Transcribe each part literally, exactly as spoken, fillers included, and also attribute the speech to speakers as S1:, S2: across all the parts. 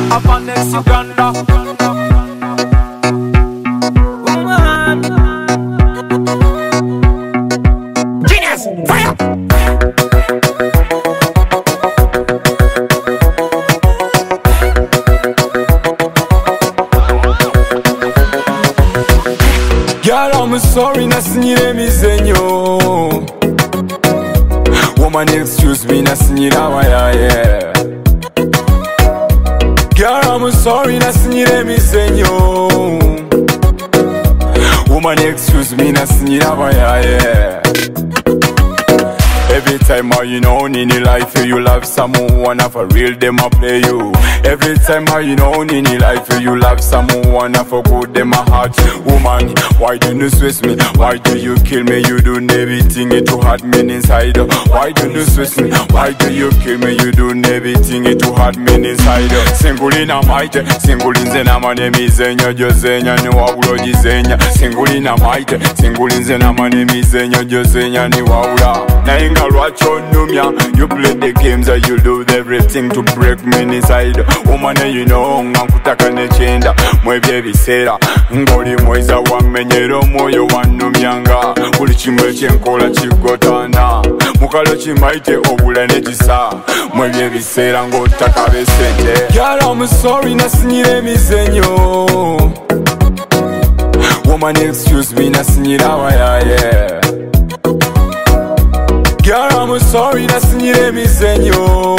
S1: Vanex Uganda. Woman. Genius, fire.
S2: Girl, I'm sorry, nasinyire mizenyo. Woman, excuse me, nasinyire abayaye. Girl, I'm sorry, nasinyire mizenyo. Woman, excuse me, nasinyire abayaye. Every time how you know in your life you love someone, for real them I play you. Every time how you know in your life you love someone, for good them a heart. Woman, why do you stress me? Why do you kill me? You do everything to hurt me inside. Why do you stress me? Why do you kill me? You do everything to hurt me inside. Single in a might, single in zena mane mizenyo jozenya ni waulo jizenya. Single in a might, single in zena mane mizenyo jozenya ni waula. Na inga lwacho numya, you play the games and you do everything to break me inside. Woman, you know nkutaka nechenda mwebye bisera ngoli mweza wamenyero moyo wanumyanga buli kimwe kyenkola kigotana mukalo kimaite obula nekisa mwebye bisera ngotaka besente. Girl, I'm sorry, nasinyire mizenyo. Woman, excuse me, nasinyire abayaye. Girl, I'm sorry, nasinyire mizenyo.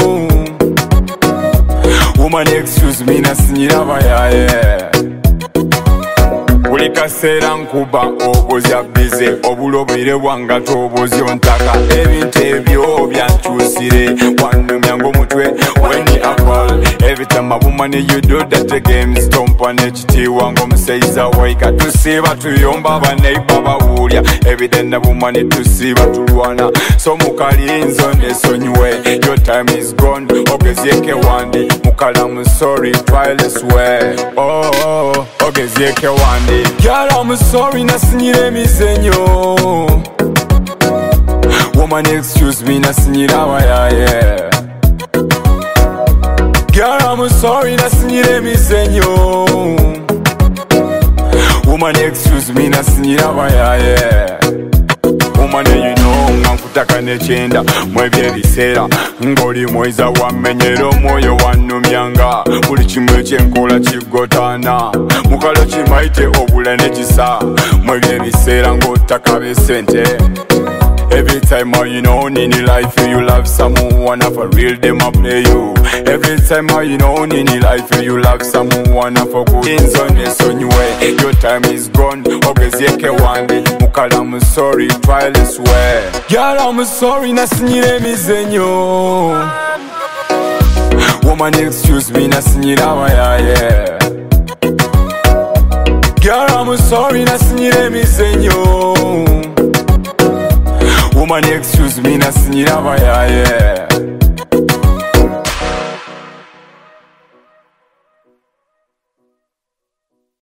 S2: Woman, excuse me, nasinyire abayaye. Buli kaseera nkuba obuzya bize obulo bwire bwanga tobuzi ontaka ebintu ebyo byankyusire wanumya ng'omutwe when you apple. Every time a woman you do that games tompa nekitiwa ng'omusaiza waika tusiba tuyomba baneiba bawulya every day na woman tusiba tulwana so mukalinzo nesonyiwe your time is gone ogezyeke wandi mukala I'm sorry try this way oh, oh ogezyeke wandi. Girl, I'm sorry, nasinyire mizenyo. Woman, excuse me, nasinyire abayaye. Girl, I'm sorry, nasinyire mizenyo. Woman, excuse me, nasinyire abayaye. Woman, you know nkutaka nechenda mwebye bisera ngoli mweza wamenyero moyo wanumyanga buli kimwe kyenkola kigotana mukalo kimaite obula nekisa mwebye bisera ngotaka besente. Every time how you know in your life you love someone, for real them I play you. Every time how you know in your life you love someone, for good things on this on your way. Your time is gone, ogezyeke wandi mukala I'm sorry, try this way. Girl, I'm sorry, nasinyire mizenyo. Woman, excuse me, nasinyire abayaye. Girl, I'm sorry, nasinyire mizenyo. Woman, excuse me, nasinyire abayaye.